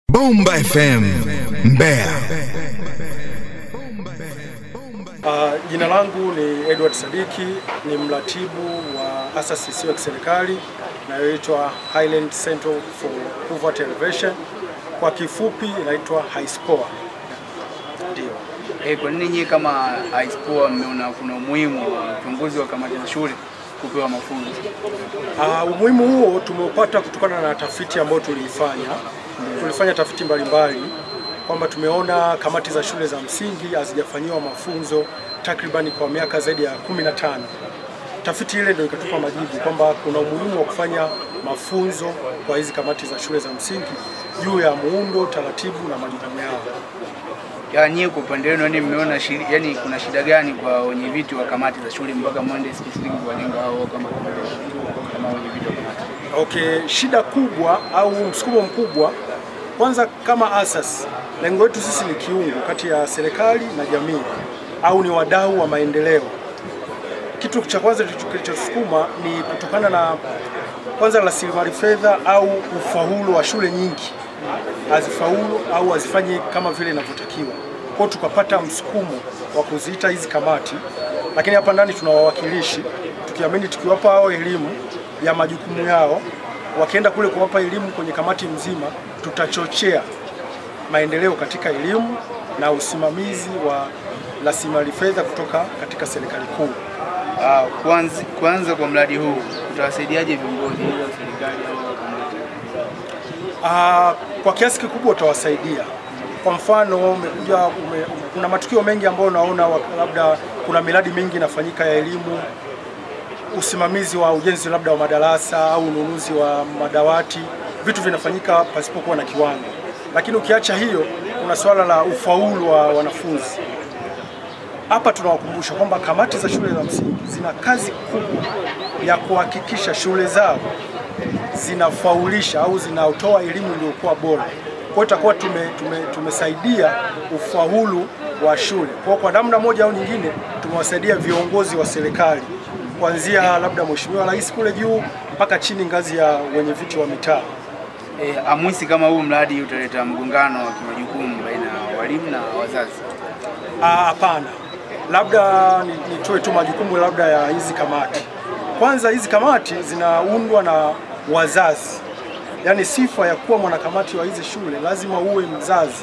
Bomba FM Mbeya. Jina langu ni Edward Sadiki, ni mratibu wa asasi isiyo ya kiserikali inayoitwa Highland Center for Poverty Elevation, kwa kifupi inaitwa HISPOA. Ndio. Kwa nini nyinyi kama HISPOA mmeona kuna umuhimu wa viongozi wa kamati za shule kupewa mafunzo? Umuhimu huo tumeupata kutokana na tafiti ambayo tulifanya. Tulifanya tafiti mbalimbali kwamba tumeona kamati za shule za msingi hazijafanyiwa mafunzo takribani kwa miaka zaidi ya 15. Tafiti ile ndio ikatupa majibu kwamba kuna umuhimu wa kufanya mafunzo kwa hizi kamati za shule za msingi juu ya muundo, taratibu na majukumu yao. Nyinyi kwa upande wenu mmeona kuna shida gani kwa wenye viti wa kamati za shule mpaka mwende specific kwa lengo hao kama wenye viti wa kamati? Shida kubwa au msukumo mkubwa, kwanza kama asasi, lengo letu sisi ni kiungo kati ya serikali na jamii au ni wadau wa maendeleo. Kitu cha kwanza kilichosukuma ni kutokana na kwanza rasilimali fedha au ufaulu wa shule nyingi hazifaulu au hazifanye kama vile inavyotakiwa. Kwa hiyo tukapata msukumo wa kuziita hizi kamati, lakini hapa ndani tuna wawakilishi, tukiamini tukiwapa hao elimu ya majukumu yao, wakienda kule kuwapa elimu kwenye kamati mzima, tutachochea maendeleo katika elimu na usimamizi wa rasilimali fedha kutoka katika serikali kuu. Kwanza kwa mradi huu utawasaidiaje viongozi wa serikali au kamati? Kwa kiasi kikubwa utawasaidia. Kwa mfano kuna matukio mengi ambayo unaona labda kuna miradi mingi inafanyika ya elimu, usimamizi wa ujenzi labda wa madarasa au ununuzi wa madawati, vitu vinafanyika pasipokuwa na kiwango. Lakini ukiacha hiyo, kuna swala la ufaulu wa wanafunzi. Hapa tunawakumbusha kwamba kamati za shule za msingi zina kazi kubwa ya kuhakikisha shule zao zinafaulisha au zinatoa elimu iliyokuwa bora. Kwa hiyo itakuwa tumesaidia ufaulu wa shule. Kwa namna moja au nyingine tumewasaidia viongozi wa serikali, kuanzia labda Mheshimiwa Rais kule juu mpaka chini ngazi ya wenye viti wa mitaa. Amuisi kama huu mradi utaleta mgongano wa kimajukumu baina ya walimu na wazazi? Hapana. Labda nitoe tu majukumu labda ya hizi kamati. Kwanza hizi kamati zinaundwa na wazazi. Yaani sifa ya kuwa mwanakamati wa hizi shule lazima uwe mzazi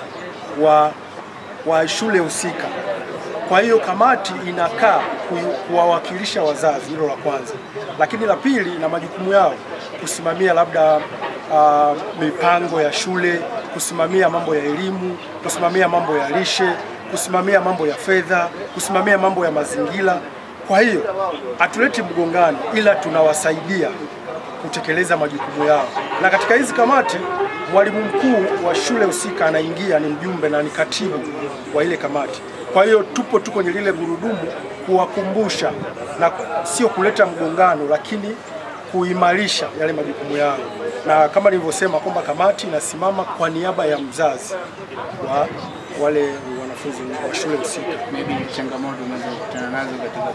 wa shule husika. Kwa hiyo kamati inakaa kuwawakilisha wazazi, hilo la kwanza. Lakini la pili, na majukumu yao kusimamia labda mipango ya shule, kusimamia mambo ya elimu, kusimamia mambo ya lishe, kusimamia mambo ya fedha, kusimamia mambo ya mazingira. Kwa hiyo hatuleti mgongano, ila tunawasaidia kutekeleza majukumu yao. Na katika hizi kamati, mwalimu mkuu wa shule husika anaingia, ni mjumbe na ni katibu wa ile kamati. Kwa hiyo tupo tu kwenye lile gurudumu kuwakumbusha na sio kuleta mgongano, lakini kuimarisha yale majukumu yao. Na kama nilivyosema kwamba kamati inasimama kwa niaba ya mzazi wa wale wanafunzi wa shule husika. Maybe changamoto unazokutana nazo katika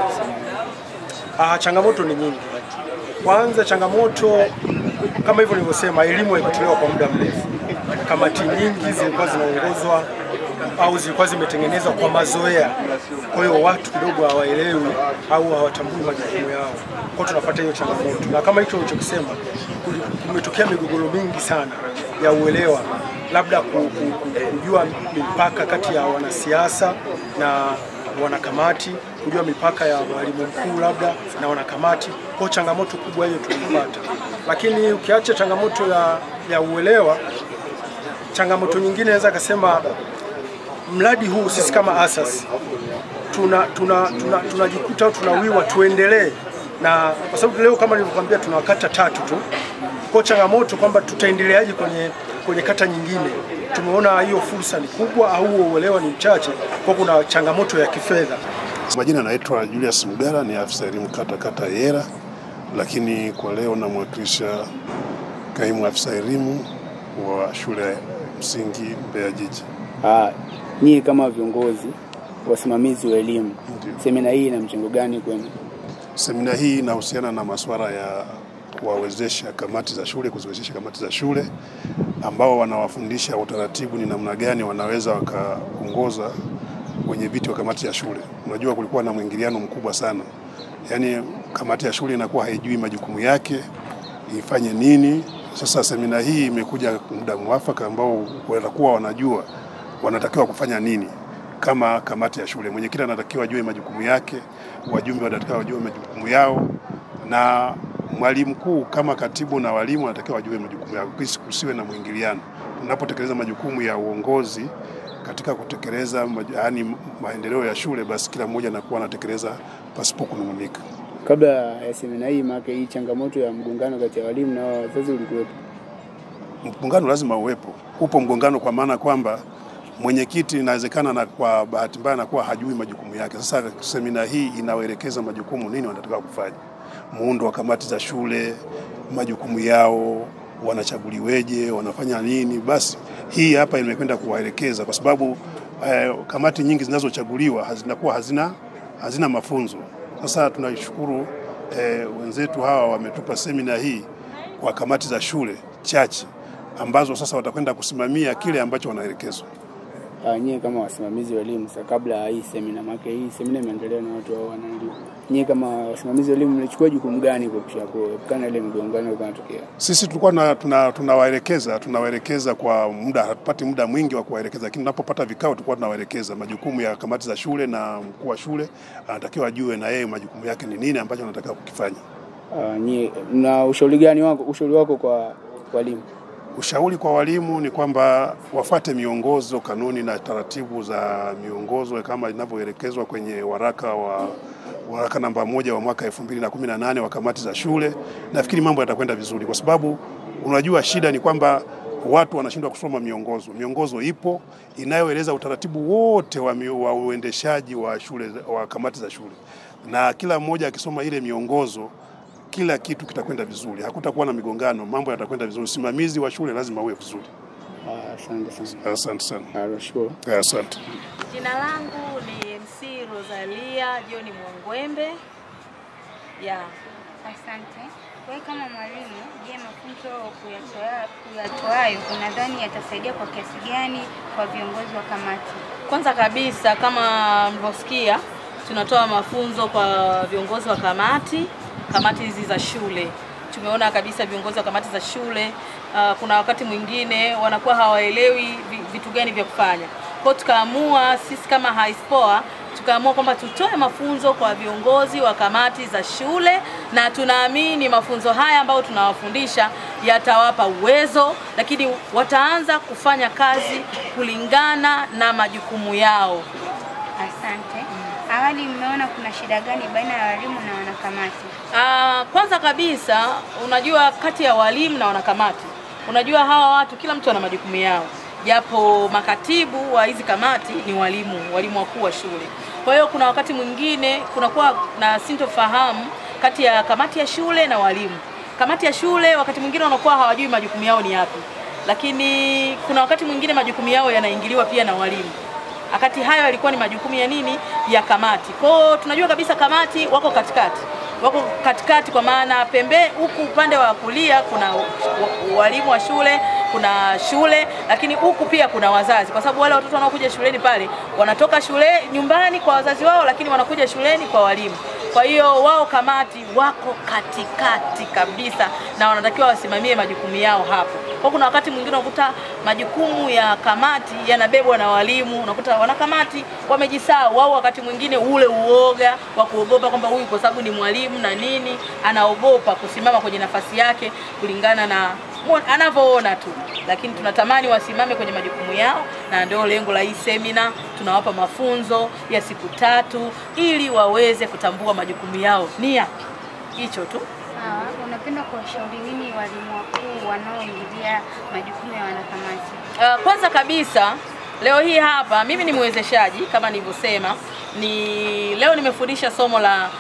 kile? Changamoto ni nyingi. Kwanza changamoto kama hivyo nilivyosema, elimu haikutolewa kwa muda mrefu. Kamati nyingi zilikuwa zinaongozwa au zilikuwa zimetengenezwa kwa mazoea. Kwa hiyo watu kidogo hawaelewi au hawatambui majukumu yao. Kwa hiyo tunapata hiyo changamoto. Na kama hicho ulichokisema, kumetokea migogoro mingi sana ya uelewa, labda kujua mipaka kati ya wanasiasa na wanakamati, kujua mipaka ya mwalimu mkuu labda na wanakamati. Kwa changamoto kubwa hiyo tulipata. Lakini ukiacha changamoto ya uelewa, changamoto nyingine naweza kusema mradi huu sisi kama asasi tunajikuta au tunawiwa tuendelee, na kwa sababu leo kama nilivyokuambia tuna kata 3 tu. Kwa changamoto kwamba tutaendeleaje kwenye kata nyingine. Tumeona hiyo fursa ni kubwa au uelewa ni mchache, kwa kuna changamoto ya kifedha. Majina naitwa Julius Mgara, ni afisa elimu kata Yera, lakini kwa leo namwakilisha kaimu afisa elimu wa shule msingi Mbeya jiji. Nyinyi kama viongozi wasimamizi wa elimu, semina hii ina mchango gani kwenu? Semina hii inahusiana na masuala ya kuwawezesha kamati za shule, kuziwezesha kamati za shule ambao wanawafundisha utaratibu ni namna gani wanaweza wakaongoza wenye viti wa kamati ya shule. Unajua kulikuwa na mwingiliano mkubwa sana. Yaani kamati ya shule inakuwa haijui majukumu yake, ifanye nini. Sasa semina hii imekuja muda mwafaka ambao watakuwa wanajua wanatakiwa kufanya nini kama kamati ya shule. Mwenyekiti anatakiwa ajue majukumu yake, wajumbe wanatakiwa wajue majukumu yao, na mwalimu mkuu kama katibu na walimu wanatakiwa wajue majukumu yao. Kusiwe na mwingiliano. Tunapotekeleza majukumu ya uongozi katika kutekeleza maendeleo ya shule, basi kila mmoja anakuwa anatekeleza pasipo kunung'unika. Kabla ya semina hii, maana hii changamoto ya mgongano kati ya walimu na wazazi ulikuwepo? Mgongano lazima uwepo. Upo mgongano kwa maana kwamba mwenyekiti inawezekana na kwa bahati mbaya anakuwa hajui majukumu yake. Sasa semina hii inawaelekeza majukumu nini wanataka kufanya. Muundo wa kamati za shule, majukumu yao, wanachaguliweje, wanafanya nini. Basi hii hapa imekwenda kuwaelekeza kwa sababu kamati nyingi zinazochaguliwa hazina mafunzo. Sasa tunashukuru wenzetu hawa wametupa semina hii kwa kamati za shule chache ambazo sasa watakwenda kusimamia kile ambacho wanaelekezwa. Nyie kama wasimamizi wa elimu, sasa kabla ya hii semina, maana hii semina imeandaliwa na watu hao wanaelimu. Nyie kama wasimamizi wa elimu mlichukua jukumu gani kwa kuepukana ile mgongano unatokea? Sisi tulikuwa tunawaelekeza kwa muda, hatupati muda mwingi wa kuwaelekeza, lakini tunapopata vikao tulikuwa tunawaelekeza majukumu ya kamati za shule, na mkuu wa shule anatakiwa ajue na yeye majukumu yake ni nini ambacho anataka kukifanya. Nyie na ushauri wako kwa walimu? Ushauri kwa walimu ni kwamba wafuate miongozo, kanuni na taratibu za miongozo kama inavyoelekezwa kwenye waraka namba 1 wa mwaka 2018 wa kamati za shule. Nafikiri mambo yatakwenda vizuri kwa sababu unajua shida ni kwamba watu wanashindwa kusoma miongozo. Miongozo ipo inayoeleza utaratibu wote wa uendeshaji wa shule, wa kamati za shule. Na kila mmoja akisoma ile miongozo, kila kitu kitakwenda vizuri. Hakutakuwa na migongano, mambo yatakwenda vizuri. Usimamizi wa shule lazima uwe vizuri. Asante sana. Asante sana. Nashukuru. Asante. Jina langu ni MC Rosalia John Mwangwembe. Asante. Wewe kama mwalimu, je, mafunzo kuyatoayo unadhani yatasaidia kwa kiasi gani kwa viongozi wa kamati? Kwanza kabisa, kama mlivyosikia, tunatoa mafunzo kwa viongozi wa kamati hizi za shule. Tumeona kabisa viongozi wa kamati za shule kuna wakati mwingine wanakuwa hawaelewi vitu gani vya kufanya. Kwa tukaamua sisi kama Haispoa tukaamua kwamba tutoe mafunzo kwa viongozi wa kamati za shule, na tunaamini mafunzo haya ambayo tunawafundisha yatawapa uwezo, lakini wataanza kufanya kazi kulingana na majukumu yao. Asante. Awali mmeona kuna shida gani baina ya walimu na wanakamati? Kwanza kabisa, unajua kati ya walimu na wanakamati, unajua hawa watu kila mtu ana majukumu yao. Japo makatibu wa hizi kamati ni walimu wakuu wa shule. Kwa hiyo kuna wakati mwingine kunakuwa na sintofahamu kati ya kamati ya shule na walimu. Kamati ya shule wakati mwingine wanakuwa hawajui majukumu yao ni yapi. Lakini kuna wakati mwingine majukumu yao yanaingiliwa pia na walimu. Akati hayo yalikuwa ni majukumu ya nini? Ya kamati. Kwa hiyo tunajua kabisa kamati wako katikati kwa maana huku upande wa kulia kuna walimu wa shule, kuna shule, lakini huku pia kuna wazazi, kwa sababu wale watoto wanaokuja shuleni pale wanatoka shule nyumbani kwa wazazi wao, lakini wanakuja shuleni kwa walimu. Kwa hiyo wao kamati wako katikati kabisa na wanatakiwa wasimamie majukumu yao hapo. Kwa kuna wakati mwingine unakuta majukumu ya kamati yanabebwa na walimu, unakuta wanakamati wamejisahau. Wao wakati mwingine ule uoga wa kuogopa kwamba huyu kwa sababu ni mwalimu na nini, anaogopa kusimama kwenye nafasi yake kulingana na anavyoona tu. Lakini tunatamani wasimame kwenye majukumu yao, na ndio lengo la hii semina. Tunawapa mafunzo ya siku 3 ili waweze kutambua majukumu yao ni yapi. Hicho tu. Unapenda kuwashauri nini walimu wakuu wanaoingilia majukumu ya wanakamati? Kwanza kabisa, leo hii hapa mimi ni mwezeshaji kama nilivyosema. Leo nimefundisha somo la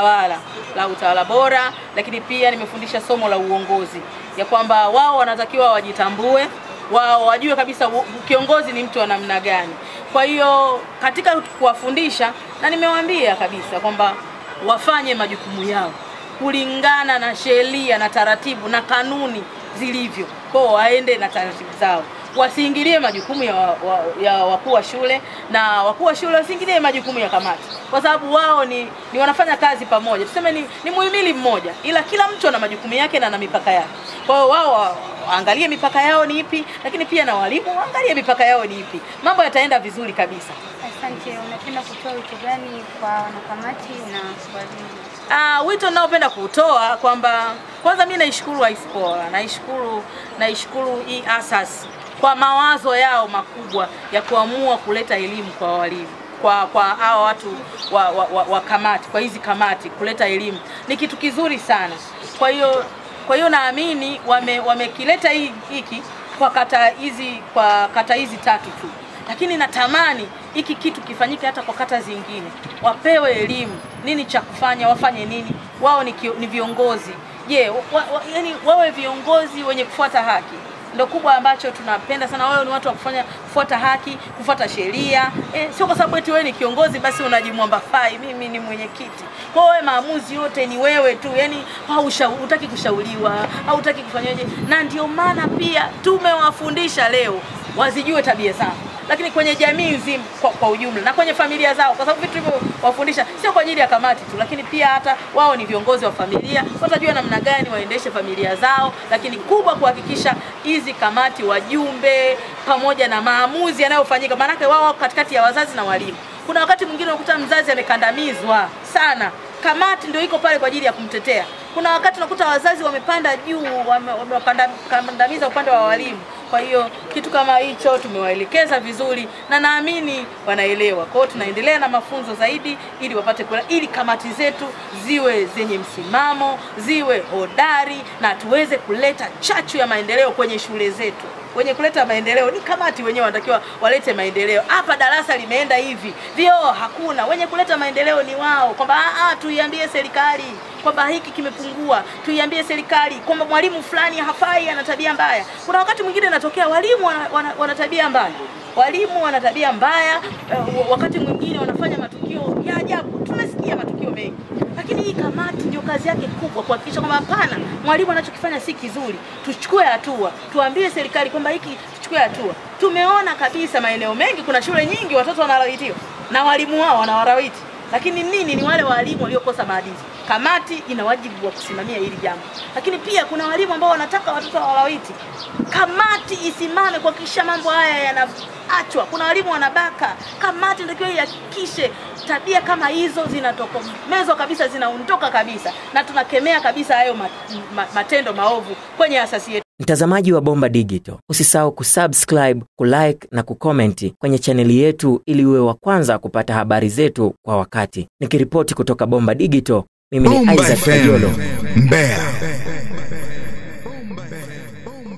utawala bora, lakini pia nimefundisha somo la uongozi, ya kwamba wao wanatakiwa wajitambue, wao wajue kabisa kiongozi ni mtu wa namna gani. Kwa hiyo katika kuwafundisha, na nimewaambia kabisa kwamba wafanye majukumu yao. kulingana na sheria na taratibu na kanuni zilivyo. Kwa waende na taratibu zao. Wasiingilie majukumu ya wakuu wa shule, na wakuu wa shule wasiingilie majukumu ya kamati. Kwa sababu wao ni wanafanya kazi pamoja. Tuseme ni muhimili mmoja, ila kila mtu ana majukumu yake na ana mipaka yake. Kwa hiyo wao waangalie mipaka yao ni ipi, lakini pia na walimu waangalie mipaka yao ni ipi. Mambo yataenda vizuri kabisa. Asante. Unapenda kutoa wito gani kwa wanakamati na walimu? Wito ninaopenda kutoa kwamba kwanza mimi naishukuru ISPOA, naishukuru hii asasi kwa mawazo yao makubwa ya kuamua kuleta elimu kwa walimu, kwa hao watu wa kamati, kwa hizi kamati kuleta elimu. Ni kitu kizuri sana. Kwa hiyo naamini wamekileta hiki kwa kata hizi 3 tu. Lakini natamani hiki kitu kifanyike hata kwa kata zingine. Wapewe elimu, nini cha kufanya, wafanye nini. Wao ni viongozi. Yani wawe viongozi wenye kufuata haki. Ndio kubwa ambacho tunapenda sana. Wao ni watu wa kufuata haki, kufuata sheria. Sio kwa sababu eti wewe ni kiongozi basi unajimwamba fai, mimi ni mwenyekiti. Kwa hiyo maamuzi yote ni wewe tu. Yani hutaki kushauriwa, hutaki kufanyaje. Na ndio maana pia tumewafundisha leo wazijue tabia zao. Lakini kwenye jamii nzima kwa ujumla na kwenye familia zao, kwa sababu vitu hivyo wafundisha sio kwa ajili ya kamati tu, lakini pia hata wao ni viongozi wa familia, watajua namna gani waendeshe familia zao. Lakini kubwa kuhakikisha hizi kamati, wajumbe pamoja na maamuzi yanayofanyika, maana wao katikati ya wazazi na walimu. Kuna wakati mwingine unakuta mzazi amekandamizwa sana, kamati ndio iko pale kwa ajili ya kumtetea. Kuna wakati unakuta wazazi wamepanda juu, wamekandamiza upande wa walimu. Kwa hiyo kitu kama hicho tumewaelekeza vizuri na naamini wanaelewa. Kwa hiyo tunaendelea na mafunzo zaidi ili wapate ili kamati zetu ziwe zenye msimamo, ziwe hodari na tuweze kuleta chachu ya maendeleo kwenye shule zetu. Wenye kuleta maendeleo ni kamati wenyewe, wanatakiwa walete maendeleo. Hapa darasa limeenda hivi, vyoo hakuna. Wenye kuleta maendeleo ni wao. Kwamba tuiambie serikali kwamba hiki kimepungua. Tuiambie serikali kwamba mwalimu fulani hafai, ana tabia mbaya. Kuna wakati mwingine inatokea walimu wana tabia mbaya. Walimu wana tabia mbaya, wakati mwingine wanafanya matukio ya ajabu. Tunasikia matukio mengi. Lakini hii kamati ndio kazi yake kubwa kuhakikisha kwamba hapana, mwalimu anachokifanya si kizuri. Tuchukue hatua. Tuambie serikali kwamba hiki tuchukue hatua. Tumeona kabisa maeneo mengi, kuna shule nyingi watoto wanalawitiwa na walimu wao wanawarawiti. Lakini ni wale walimu waliokosa maadili. Kamati ina wajibu wa kusimamia hili jambo. Lakini pia kuna walimu ambao wanataka watoto walawiti. Kamati isimame kuhakikisha mambo haya yanaachwa. Kuna walimu wanabaka. Kamati ndio ihakikishe tabia kama hizo zinatokomezwa kabisa, zinaondoka kabisa, na tunakemea kabisa hayo matendo maovu kwenye asasi yetu. Mtazamaji wa Bomba Digital, usisahau kusubscribe, kulike na kucomment kwenye chaneli yetu ili uwe wa kwanza kupata habari zetu kwa wakati. Nikiripoti kutoka Bomba Digital, mimi ni Isaac Kajolo, Mbeya.